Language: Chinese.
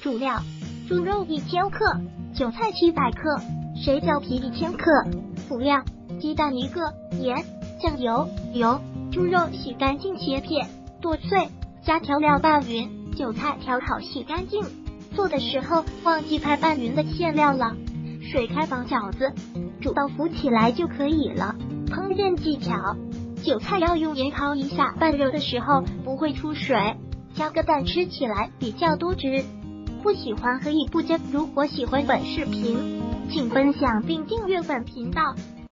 主料：猪肉1000克，韭菜700克，水饺皮1000克。辅料：鸡蛋1个，盐、酱油、油。猪肉洗干净切片，剁碎，加调料拌匀。韭菜调好洗干净。做的时候忘记拍拌匀的馅料了。水开绑饺子，煮到浮起来就可以了。烹饪技巧：韭菜要用盐焯一下，拌热的时候不会出水。加个蛋吃起来比较多汁。不喜欢可以不加。如果喜欢本视频，请分享并订阅本频道。